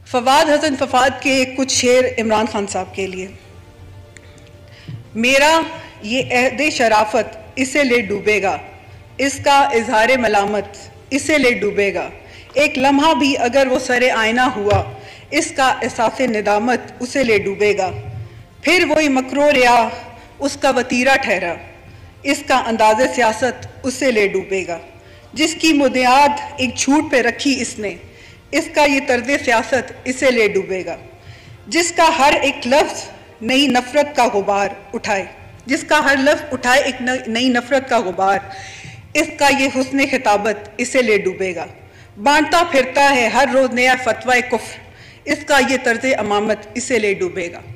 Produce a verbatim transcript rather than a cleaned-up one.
फवाद हसन फवाद के कुछ शेर इमरान खान साहब के लिए। मेरा ये अहद शराफत इसे ले डूबेगा, इसका इजहार मलामत इसे ले डूबेगा। एक लम्हा भी अगर वो सरे आईना हुआ, इसका एहसास निदामत उसे ले डूबेगा। फिर वही मकरो रिया उसका वतीरा ठहरा, इसका अंदाज़े सियासत उसे ले डूबेगा। जिसकी बुनियाद एक झूठ पे रखी इसने, इसका ये तर्ज सियासत इसे ले डूबेगा। जिसका हर एक लफ्ज़ नई नफ़रत का गुबार उठाए, जिसका हर लफ्ज़ उठाए एक नई नफ़रत का गुबार, इसका ये हुस्न खिताबत इसे ले डूबेगा। बांटता फिरता है हर रोज़ नया फतवा कुफ्र, इसका ये तर्ज अमामत इसे ले डूबेगा।